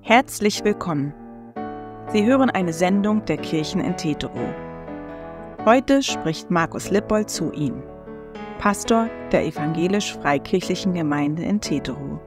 Herzlich willkommen. Sie hören eine Sendung der Kirchen in Teterow. Heute spricht Markus Lippold zu Ihnen, Pastor der evangelisch-freikirchlichen Gemeinde in Teterow.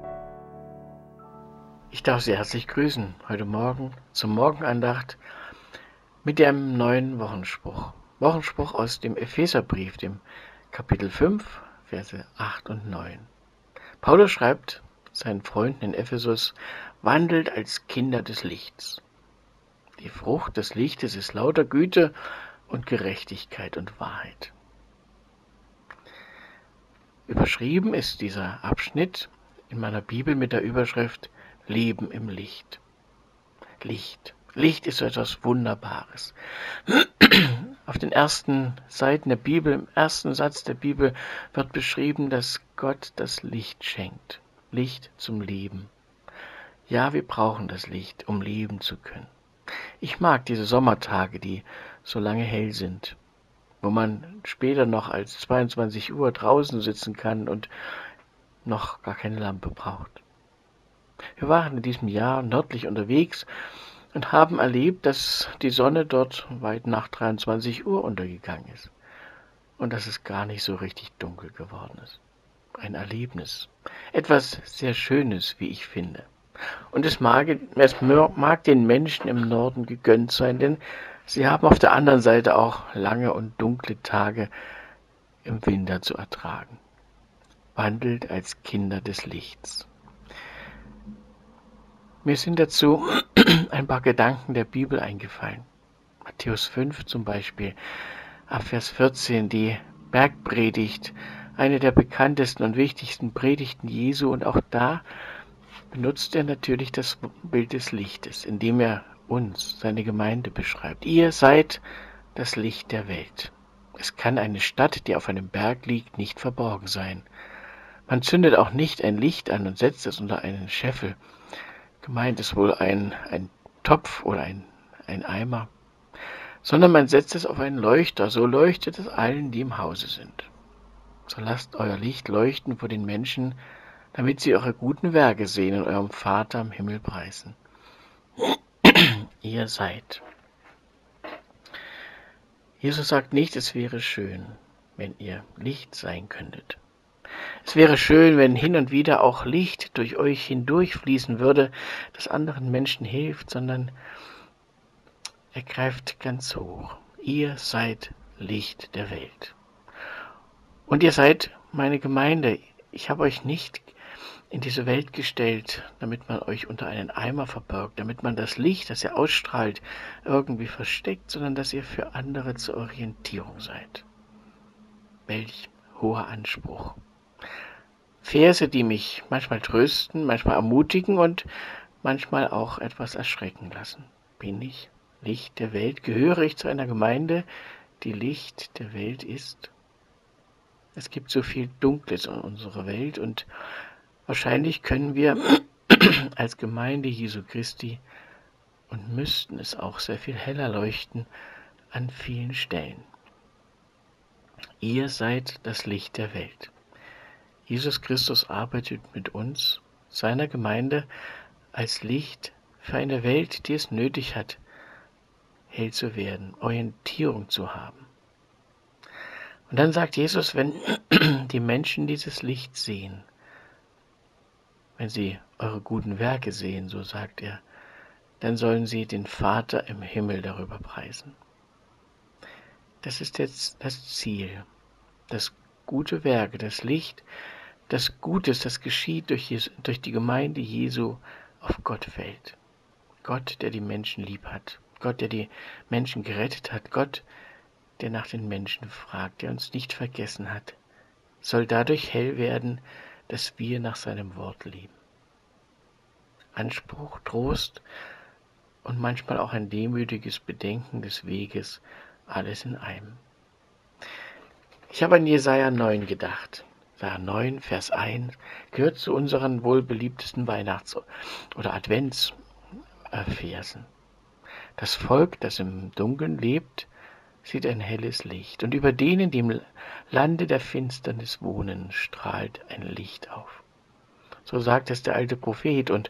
Ich darf Sie herzlich grüßen heute Morgen zur Morgenandacht mit dem neuen Wochenspruch. Wochenspruch aus dem Epheserbrief, dem Kapitel 5, Verse 8 und 9. Paulus schreibt seinen Freunden in Ephesus: Wandelt als Kinder des Lichts. Die Frucht des Lichtes ist lauter Güte und Gerechtigkeit und Wahrheit. Überschrieben ist dieser Abschnitt in meiner Bibel mit der Überschrift Leben im Licht. Licht ist so etwas Wunderbares. Auf den ersten Seiten der Bibel, im ersten Satz der Bibel wird beschrieben, dass Gott das Licht schenkt. Licht zum Leben. Ja, wir brauchen das Licht, um leben zu können. Ich mag diese Sommertage, die so lange hell sind, wo man später noch als 22 Uhr draußen sitzen kann und noch gar keine Lampe braucht. Wir waren in diesem Jahr nördlich unterwegs und haben erlebt, dass die Sonne dort weit nach 23 Uhr untergegangen ist und dass es gar nicht so richtig dunkel geworden ist. Ein Erlebnis, etwas sehr Schönes, wie ich finde. Und es mag den Menschen im Norden gegönnt sein, denn sie haben auf der anderen Seite auch lange und dunkle Tage im Winter zu ertragen. Wandelt als Kinder des Lichts. Mir sind dazu ein paar Gedanken der Bibel eingefallen. Matthäus 5 zum Beispiel, ab Vers 14, die Bergpredigt, eine der bekanntesten und wichtigsten Predigten Jesu. Und auch da benutzt er natürlich das Bild des Lichtes, indem er uns, seine Gemeinde, beschreibt. Ihr seid das Licht der Welt. Es kann eine Stadt, die auf einem Berg liegt, nicht verborgen sein. Man zündet auch nicht ein Licht an und setzt es unter einen Scheffel. Gemeint ist wohl ein Topf oder ein Eimer, sondern man setzt es auf einen Leuchter, so leuchtet es allen, die im Hause sind. So lasst euer Licht leuchten vor den Menschen, damit sie eure guten Werke sehen und eurem Vater im Himmel preisen. Ihr seid. Jesus sagt nicht, es wäre schön, wenn ihr Licht sein könntet. Es wäre schön, wenn hin und wieder auch Licht durch euch hindurchfließen würde, das anderen Menschen hilft, sondern er greift ganz hoch. Ihr seid Licht der Welt. Und ihr seid meine Gemeinde. Ich habe euch nicht in diese Welt gestellt, damit man euch unter einen Eimer verbirgt, damit man das Licht, das ihr ausstrahlt, irgendwie versteckt, sondern dass ihr für andere zur Orientierung seid. Welch hoher Anspruch. Verse, die mich manchmal trösten, manchmal ermutigen und manchmal auch etwas erschrecken lassen. Bin ich Licht der Welt? Gehöre ich zu einer Gemeinde, die Licht der Welt ist? Es gibt so viel Dunkles in unserer Welt und wahrscheinlich können wir als Gemeinde Jesu Christi und müssten es auch sehr viel heller leuchten an vielen Stellen. Ihr seid das Licht der Welt. Jesus Christus arbeitet mit uns, seiner Gemeinde, als Licht für eine Welt, die es nötig hat, hell zu werden, Orientierung zu haben. Und dann sagt Jesus, wenn die Menschen dieses Licht sehen, wenn sie eure guten Werke sehen, so sagt er, dann sollen sie den Vater im Himmel darüber preisen. Das ist jetzt das Ziel, das gute Werke, das Licht, das Gutes, das geschieht durch die Gemeinde Jesu, auf Gott fällt. Gott, der die Menschen lieb hat. Gott, der die Menschen gerettet hat. Gott, der nach den Menschen fragt, der uns nicht vergessen hat, soll dadurch hell werden, dass wir nach seinem Wort leben. Anspruch, Trost und manchmal auch ein demütiges Bedenken des Weges, alles in einem. Ich habe an Jesaja 9 gedacht. Jesaja 9, Vers 1 gehört zu unseren wohl beliebtesten Weihnachts- oder Adventsversen. Das Volk, das im Dunkeln lebt, sieht ein helles Licht. Und über denen, die im Lande der Finsternis wohnen, strahlt ein Licht auf. So sagt es der alte Prophet. Und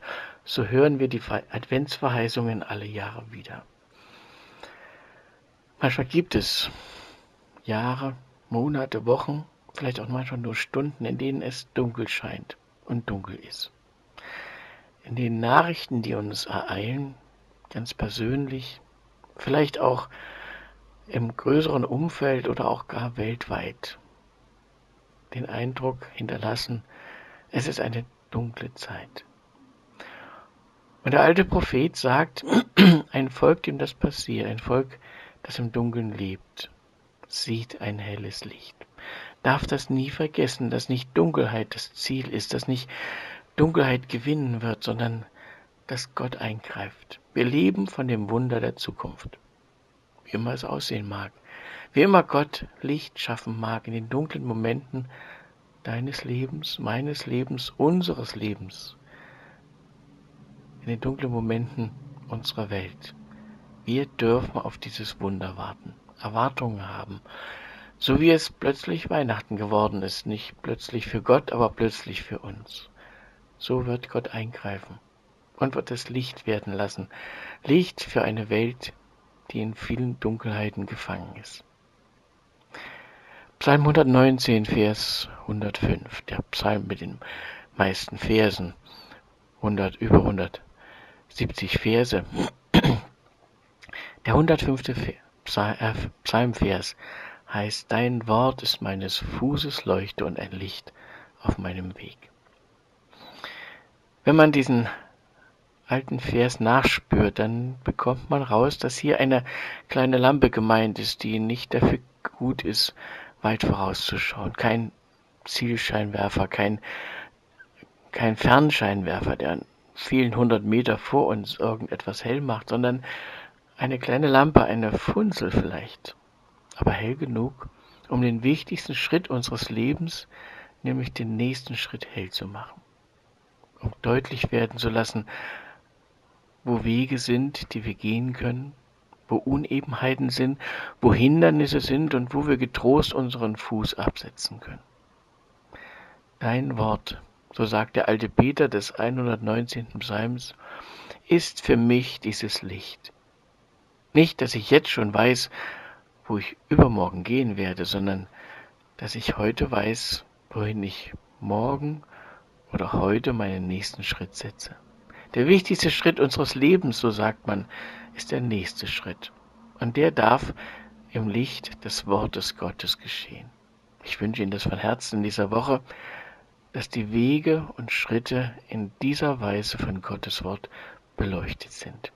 so hören wir die Adventsverheißungen alle Jahre wieder. Manchmal gibt es Jahre, Monate, Wochen, vielleicht auch manchmal nur Stunden, in denen es dunkel scheint und dunkel ist. In den Nachrichten, die uns ereilen, ganz persönlich, vielleicht auch im größeren Umfeld oder auch gar weltweit, den Eindruck hinterlassen, es ist eine dunkle Zeit. Und der alte Prophet sagt, ein Volk, dem das passiert, ein Volk, das im Dunkeln lebt, sieht ein helles Licht. Darf das nie vergessen, dass nicht Dunkelheit das Ziel ist, dass nicht Dunkelheit gewinnen wird, sondern dass Gott eingreift. Wir leben von dem Wunder der Zukunft, wie immer es aussehen mag. Wie immer Gott Licht schaffen mag in den dunklen Momenten deines Lebens, meines Lebens, unseres Lebens, in den dunklen Momenten unserer Welt. Wir dürfen auf dieses Wunder warten, Erwartungen haben, so wie es plötzlich Weihnachten geworden ist, nicht plötzlich für Gott, aber plötzlich für uns. So wird Gott eingreifen und wird es Licht werden lassen, Licht für eine Welt, die in vielen Dunkelheiten gefangen ist. Psalm 119, Vers 105, der Psalm mit den meisten Versen, über 170 Verse. Der 105. Psalmvers heißt, dein Wort ist meines Fußes Leuchte und ein Licht auf meinem Weg. Wenn man diesen alten Vers nachspürt, dann bekommt man raus, dass hier eine kleine Lampe gemeint ist, die nicht dafür gut ist, weit vorauszuschauen. Kein Zielscheinwerfer, kein Fernscheinwerfer, der an vielen 100 Meter vor uns irgendetwas hell macht, sondern eine kleine Lampe, eine Funzel vielleicht, aber hell genug, um den wichtigsten Schritt unseres Lebens, nämlich den nächsten Schritt hell zu machen. Um deutlich werden zu lassen, wo Wege sind, die wir gehen können, wo Unebenheiten sind, wo Hindernisse sind und wo wir getrost unseren Fuß absetzen können. Dein Wort, so sagt der alte Peter des 119. Psalms, ist für mich dieses Licht. Nicht, dass ich jetzt schon weiß, wo ich übermorgen gehen werde, sondern dass ich heute weiß, wohin ich morgen oder heute meinen nächsten Schritt setze. Der wichtigste Schritt unseres Lebens, so sagt man, ist der nächste Schritt. Und der darf im Licht des Wortes Gottes geschehen. Ich wünsche Ihnen das von Herzen in dieser Woche, dass die Wege und Schritte in dieser Weise von Gottes Wort beleuchtet sind.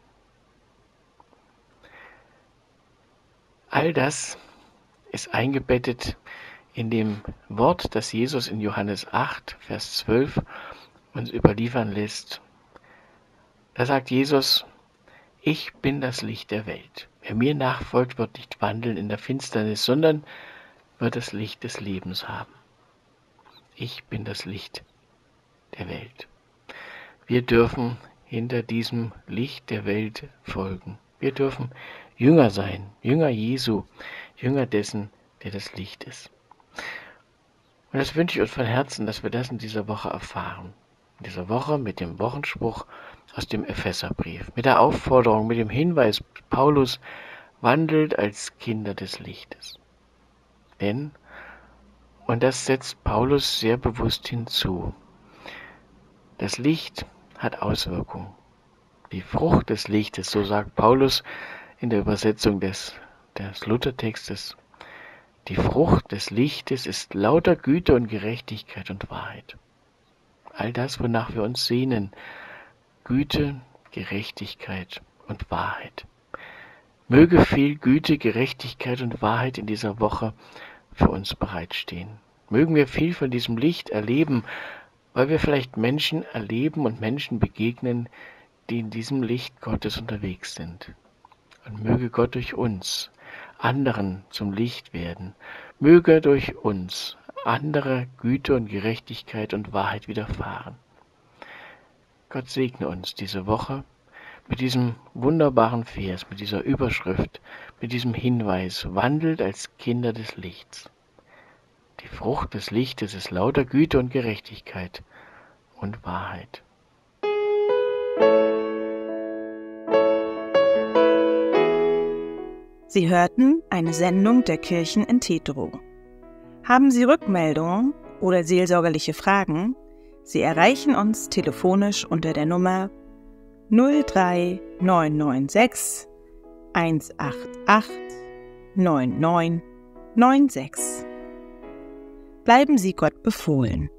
All das ist eingebettet in dem Wort, das Jesus in Johannes 8, Vers 12 uns überliefern lässt. Da sagt Jesus, ich bin das Licht der Welt. Wer mir nachfolgt, wird nicht wandeln in der Finsternis, sondern wird das Licht des Lebens haben. Ich bin das Licht der Welt. Wir dürfen hinter diesem Licht der Welt folgen. Wir dürfen Jünger sein, Jünger Jesu, Jünger dessen, der das Licht ist. Und das wünsche ich uns von Herzen, dass wir das in dieser Woche erfahren. In dieser Woche mit dem Wochenspruch aus dem Epheserbrief, mit der Aufforderung, mit dem Hinweis, Paulus wandelt als Kinder des Lichtes. Denn, und das setzt Paulus sehr bewusst hinzu, das Licht hat Auswirkungen. Die Frucht des Lichtes, so sagt Paulus in der Übersetzung des Luthertextes, die Frucht des Lichtes ist lauter Güte und Gerechtigkeit und Wahrheit. All das, wonach wir uns sehnen, Güte, Gerechtigkeit und Wahrheit. Möge viel Güte, Gerechtigkeit und Wahrheit in dieser Woche für uns bereitstehen. Mögen wir viel von diesem Licht erleben, weil wir vielleicht Menschen erleben und Menschen begegnen, die in diesem Licht Gottes unterwegs sind. Und möge Gott durch uns anderen zum Licht werden. Möge durch uns andere Güte und Gerechtigkeit und Wahrheit widerfahren. Gott segne uns diese Woche mit diesem wunderbaren Vers, mit dieser Überschrift, mit diesem Hinweis, wandelt als Kinder des Lichts. Die Frucht des Lichtes ist lauter Güte und Gerechtigkeit und Wahrheit. Sie hörten eine Sendung der Kirchen in Teterow. Haben Sie Rückmeldungen oder seelsorgerliche Fragen? Sie erreichen uns telefonisch unter der Nummer 03996 188 9996. Bleiben Sie Gott befohlen.